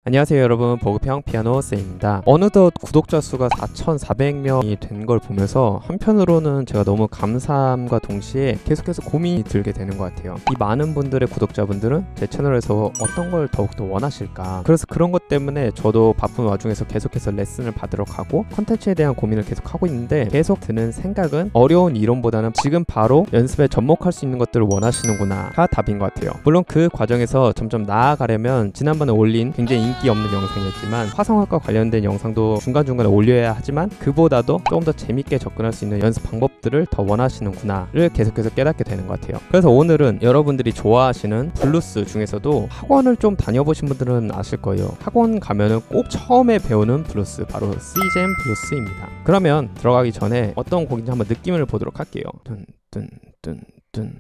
안녕하세요 여러분, 보급형 피아노 쌤입니다. 어느덧 구독자 수가 4,400명이 된 걸 보면서 한편으로는 제가 너무 감사함과 동시에 계속해서 고민이 들게 되는 것 같아요. 이 많은 분들의 구독자분들은 제 채널에서 어떤 걸 더욱더 원하실까, 그래서 그런 것 때문에 저도 바쁜 와중에서 계속해서 레슨을 받으러 가고 컨텐츠에 대한 고민을 계속 하고 있는데, 계속 드는 생각은 어려운 이론보다는 지금 바로 연습에 접목할 수 있는 것들을 원하시는구나가 답인 것 같아요. 물론 그 과정에서 점점 나아가려면 지난번에 올린 굉장히 인기 없는 영상이었지만 화성학과 관련된 영상도 중간중간에 올려야 하지만, 그보다도 조금 더 재밌게 접근할 수 있는 연습 방법들을 더 원하시는구나를 계속해서 깨닫게 되는 것 같아요. 그래서 오늘은 여러분들이 좋아하시는 블루스 중에서도 학원을 좀 다녀보신 분들은 아실 거예요. 학원 가면은 꼭 처음에 배우는 블루스, 바로 C잼 블루스입니다. 그러면 들어가기 전에 어떤 곡인지 한번 느낌을 보도록 할게요. 뚠뚠뚠뚠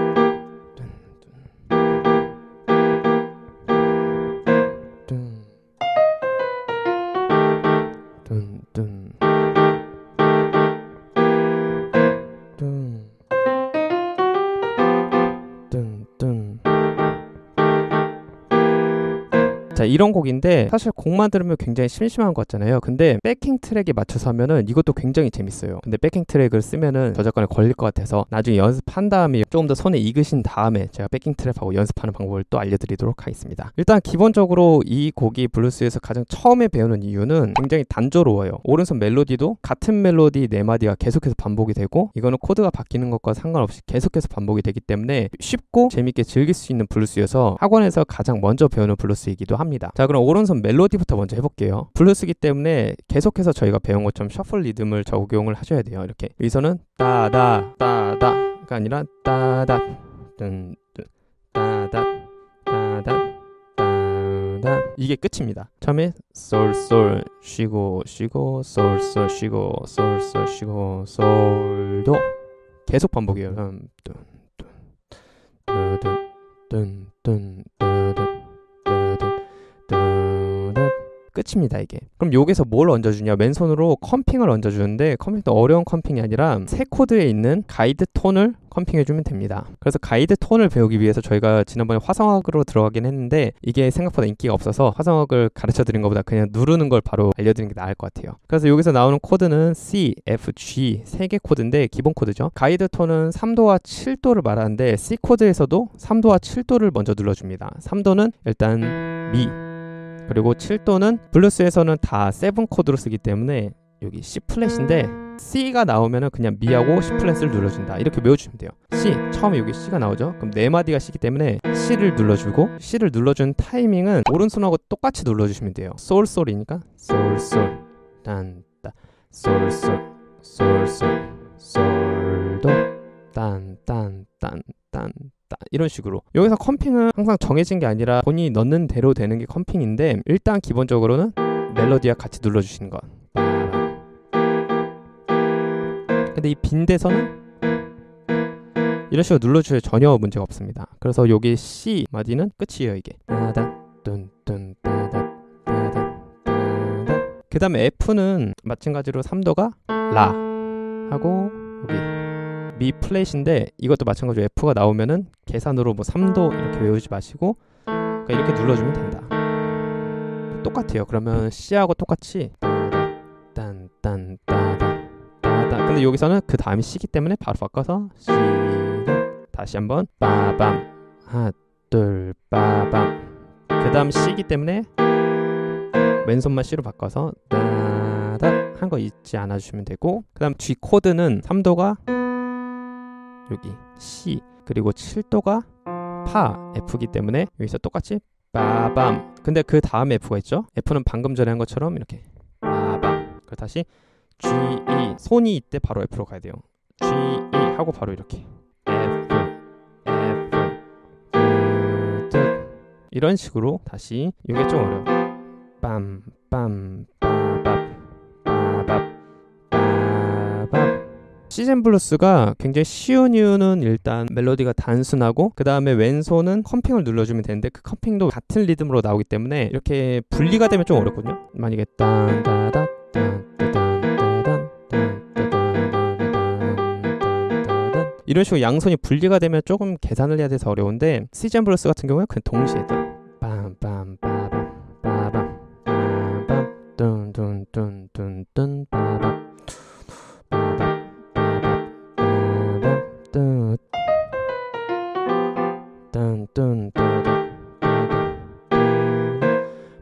자, 이런 곡인데 사실 곡만 들으면 굉장히 심심한 것 같잖아요. 근데 백킹 트랙에 맞춰서 하면은 이것도 굉장히 재밌어요. 근데 백킹 트랙을 쓰면은 저작권에 걸릴 것 같아서 나중에 연습한 다음에 조금 더 손에 익으신 다음에 제가 백킹 트랙하고 연습하는 방법을 또 알려드리도록 하겠습니다. 일단 기본적으로 이 곡이 블루스에서 가장 처음에 배우는 이유는 굉장히 단조로워요. 오른손 멜로디도 같은 멜로디 4마디가 계속해서 반복이 되고, 이거는 코드가 바뀌는 것과 상관없이 계속해서 반복이 되기 때문에 쉽고 재밌게 즐길 수 있는 블루스여서 학원에서 가장 먼저 배우는 블루스이기도 합니다. 자, 그럼 오른손 멜로디부터 먼저 해볼게요. 블루스기 때문에 계속해서 저희가 배운 것처럼 셔플 리듬을 적용을 하셔야 돼요. 이렇게 여기서는 따다 따다가 아니라 따다 뜬뜬 따다 따다 따다, 이게 끝입니다. 처음에 솔솔 쉬고 쉬고 솔솔 쉬고 솔솔 쉬고 솔도 계속 반복이에요. 끝입니다. 이게. 그럼 여기서 뭘 얹어주냐, 왼손으로 컴핑을 얹어주는데, 컴핑도 어려운 컴핑이 아니라 세 코드에 있는 가이드 톤을 컴핑해주면 됩니다. 그래서 가이드 톤을 배우기 위해서 저희가 지난번에 화성학으로 들어가긴 했는데, 이게 생각보다 인기가 없어서 화성학을 가르쳐드린 것보다 그냥 누르는 걸 바로 알려드리는 게 나을 것 같아요. 그래서 여기서 나오는 코드는 C, F, G 3개 코드인데 기본 코드죠. 가이드 톤은 3도와 7도를 말하는데 C 코드에서도 3도와 7도를 먼저 눌러줍니다. 3도는 일단 미, 그리고 7도는 블루스에서는 다 7코드로 쓰기 때문에 여기 C 플랫인데, C가 나오면은 그냥 미하고 C 플랫을 눌러준다, 이렇게 외워주시면 돼요. C, 처음에 여기 C가 나오죠. 그럼 4마디가 C이기 때문에 C를 눌러주고, C를 눌러준 타이밍은 오른손하고 똑같이 눌러주시면 돼요. 솔솔이니까 솔솔 딴따 솔솔 솔솔 솔도 딴딴딴딴 이런 식으로. 여기서 컴핑은 항상 정해진 게 아니라 본인이 넣는 대로 되는 게 컴핑인데, 일단 기본적으로는 멜로디와 같이 눌러주시는 것. 근데 이 빈대서는 이런 식으로 눌러주셔도 전혀 문제가 없습니다. 그래서 여기 C 마디는 끝이에요. 이게 그 다음에 F는 마찬가지로 3도가 라 하고, 여기 미 플랫인데 이것도 마찬가지로 F가 나오면은 계산으로 뭐 3도 이렇게 외우지 마시고 그러니까 이렇게 눌러주면 된다. 똑같아요. 그러면 C하고 똑같이 딴딴따다 따다. 근데 여기서는 그 다음이 C이기 때문에 바로 바꿔서 C, 다시 한번 빠밤 하나 둘 빠밤, 그 다음 C이기 때문에 왼손만 C로 바꿔서 따다 한 거 잊지 않아 주시면 되고, 그 다음 G 코드는 3도가 여기 C, 그리고 7도가 파 F이기 때문에 여기서 똑같이 빠밤. 근데 그 다음에 F가 있죠. F는 방금 전에 한 것처럼 이렇게 빠밤. 그리고 다시 G, E, 손이 이때 바로 F로 가야 돼요. G, E 하고 바로 이렇게 F, F, 이런 식으로 다시. 이게 좀 어려워. 빰, 빰, 빠밥, 빠밥, 빠밥. C잼 블루스가 굉장히 쉬운 이유는 일단 멜로디가 단순하고, 그 다음에 왼손은 컴핑을 눌러주면 되는데 그 컴핑도 같은 리듬으로 나오기 때문에 이렇게 분리가 되면 좀 어렵거든요. 만약에 딴따다 이런 식으로 양손이 분리가 되면 조금 계산을 해야 돼서 어려운데, C잼 블루스 같은 경우는 그냥 동시에 빰빰빰빰 빠밤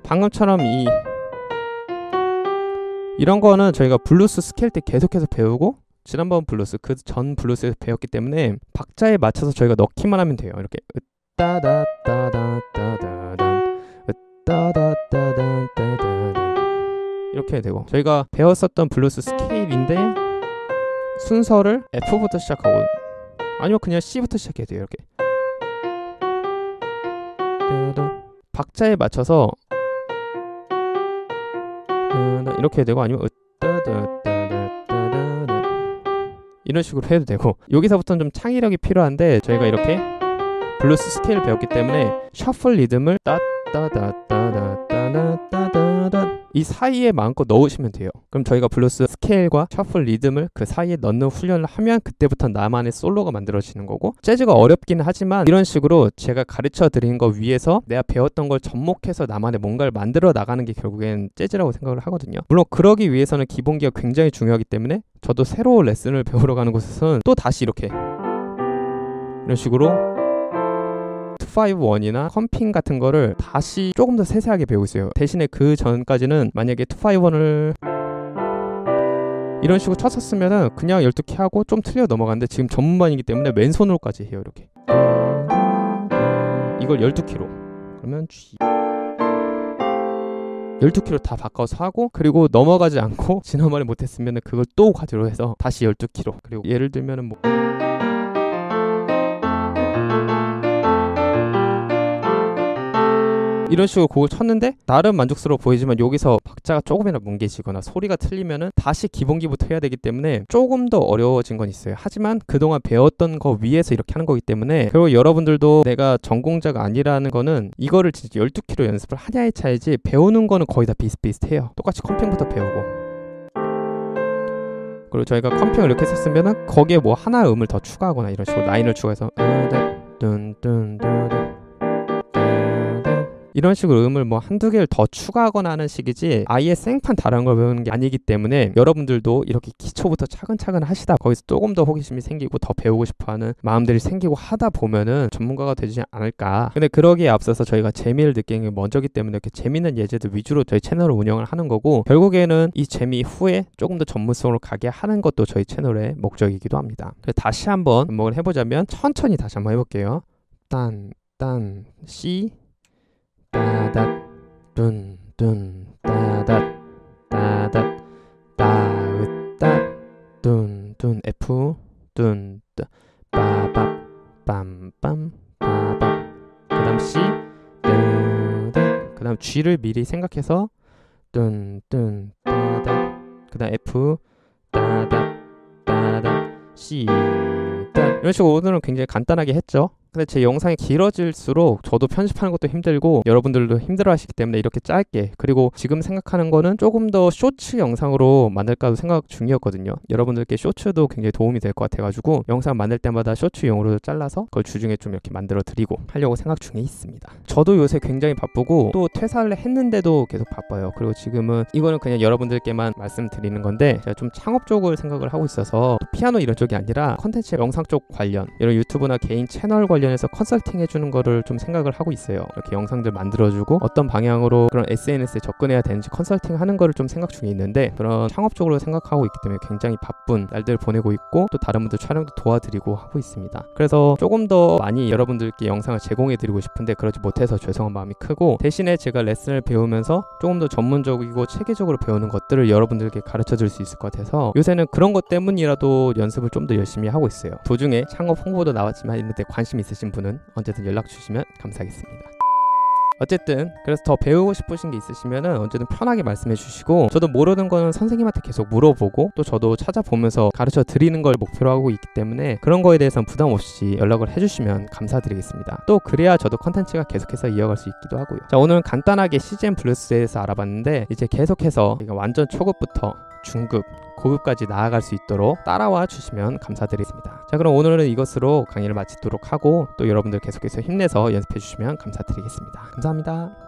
방금처럼 이런 거는 저희가 블루스 스케일 때 계속해서 배우고 지난번 블루스 그 전 블루스에서 배웠기 때문에 박자에 맞춰서 저희가 넣기만 하면 돼요. 이렇게 으따다따다따다단 으따다따다따다단 이렇게 되고 저희가 배웠었던 블루스 스케일인데 순서를 F부터 시작하고 아니면 그냥 C부터 시작해도 돼요. 이렇게 박자에 맞춰서 이렇게 되고 아니면 이런 식으로 해도 되고 여기서부터는 좀 창의력이 필요한데 저희가 이렇게 블루스 스케일을 배웠기 때문에 셔플 리듬을 따따다따다따다따다단 이 사이에 마음껏 넣으시면 돼요. 그럼 저희가 블루스 스케일과 셔플 리듬을 그 사이에 넣는 훈련을 하면 그때부터 나만의 솔로가 만들어지는 거고 재즈가 어렵기는 하지만 이런 식으로 제가 가르쳐 드린 거 위에서 내가 배웠던 걸 접목해서 나만의 뭔가를 만들어 나가는 게 결국엔 재즈라고 생각을 하거든요. 물론 그러기 위해서는 기본기가 굉장히 중요하기 때문에 저도 새로운 레슨을 배우러 가는 곳에서는 또 다시 이렇게 이런 식으로 251이나 컴핑 같은 거를 다시 조금 더 세세하게 배우고 있어요. 대신에 그 전까지는 만약에 251을 이런 식으로 쳤었으면은 그냥 12키 하고 좀 틀려 넘어갔는데 지금 전문반이기 때문에 왼손으로까지 해요. 이렇게 이걸 12키로 그러면 G 12키로 다 바꿔서 하고 그리고 넘어가지 않고 지난번에 못했으면 그걸 또 가지로 해서 다시 12키로 그리고 예를 들면은 뭐 이런 식으로 곡을 쳤는데 나름 만족스러워 보이지만 여기서 박자가 조금이나 뭉개지거나 소리가 틀리면은 다시 기본기부터 해야 되기 때문에 조금 더 어려워진 건 있어요. 하지만 그동안 배웠던 거 위에서 이렇게 하는 거기 때문에 결국 여러분들도 내가 전공자가 아니라는 거는 이거를 진짜 12키로 연습을 하냐의 차이지 배우는 거는 거의 다 비슷비슷해요. 똑같이 컴핑부터 배우고 그리고 저희가 컴핑을 이렇게 썼으면은 거기에 뭐 하나 음을 더 추가하거나 이런 식으로 라인을 추가해서 이런 식으로 음을 뭐 한두 개를 더 추가하거나 하는 식이지 아예 생판 다른 걸 배우는 게 아니기 때문에 여러분들도 이렇게 기초부터 차근차근 하시다 거기서 조금 더 호기심이 생기고 더 배우고 싶어하는 마음들이 생기고 하다 보면은 전문가가 되지 않을까. 근데 그러기에 앞서서 저희가 재미를 느끼는 게 먼저기 때문에 이렇게 재미있는 예제들 위주로 저희 채널을 운영을 하는 거고 결국에는 이 재미 후에 조금 더 전문성으로 가게 하는 것도 저희 채널의 목적이기도 합니다. 다시 한번 반복을 해보자면 천천히 다시 한번 해볼게요. 딴 C 따닷 뚠뚠 따닷 따닷 따으따 뚠뚠 F 뚠 빠밥 빰빰 빠밥 그 다음 C 그 다음 G를 미리 생각해서 뚠뚠 따닷 그 다음 F 따닷 따닷 C 따 이런 식으로 오늘은 굉장히 간단하게 했죠. 근데 제 영상이 길어질수록 저도 편집하는 것도 힘들고 여러분들도 힘들어 하시기 때문에 이렇게 짧게 그리고 지금 생각하는 거는 조금 더 쇼츠 영상으로 만들까도 생각 중이었거든요. 여러분들께 쇼츠도 굉장히 도움이 될 것 같아가지고 영상 만들 때마다 쇼츠용으로 잘라서 그걸 주중에 좀 이렇게 만들어 드리고 하려고 생각 중에 있습니다. 저도 요새 굉장히 바쁘고 또 퇴사를 했는데도 계속 바빠요. 그리고 지금은 이거는 그냥 여러분들께만 말씀드리는 건데 제가 좀 창업 쪽을 생각을 하고 있어서 피아노 이런 쪽이 아니라 컨텐츠 영상 쪽 관련 이런 유튜브나 개인 채널 관련해서 컨설팅 해주는 거를 좀 생각을 하고 있어요. 이렇게 영상들 만들어주고 어떤 방향으로 그런 SNS에 접근해야 되는지 컨설팅 하는 거를 좀 생각 중에 있는데 그런 창업적으로 생각하고 있기 때문에 굉장히 바쁜 날들 보내고 있고 또 다른 분들 촬영도 도와드리고 하고 있습니다. 그래서 조금 더 많이 여러분들께 영상을 제공해드리고 싶은데 그러지 못해서 죄송한 마음이 크고 대신에 제가 레슨을 배우면서 조금 더 전문적이고 체계적으로 배우는 것들을 여러분들께 가르쳐줄 수 있을 것 같아서 요새는 그런 것 때문이라도 연습을 좀 더 열심히 하고 있어요. 도중에 창업 홍보도 나왔지만 있는데 관심 있으신 분은 언제든 연락 주시면 감사하겠습니다. 어쨌든 그래서 더 배우고 싶으신 게 있으시면은 언제든 편하게 말씀해 주시고 저도 모르는 거는 선생님한테 계속 물어보고 또 저도 찾아보면서 가르쳐 드리는 걸 목표로 하고 있기 때문에 그런 거에 대해서는 부담 없이 연락을 해주시면 감사드리겠습니다. 또 그래야 저도 컨텐츠가 계속해서 이어갈 수 있기도 하고요. 자, 오늘은 간단하게 CGM 블루스에 대해서 알아봤는데 이제 계속해서 완전 초급부터 중급, 고급까지 나아갈 수 있도록 따라와 주시면 감사드리겠습니다. 자, 그럼 오늘은 이것으로 강의를 마치도록 하고 또 여러분들 계속해서 힘내서 연습해 주시면 감사드리겠습니다. 감사합니다.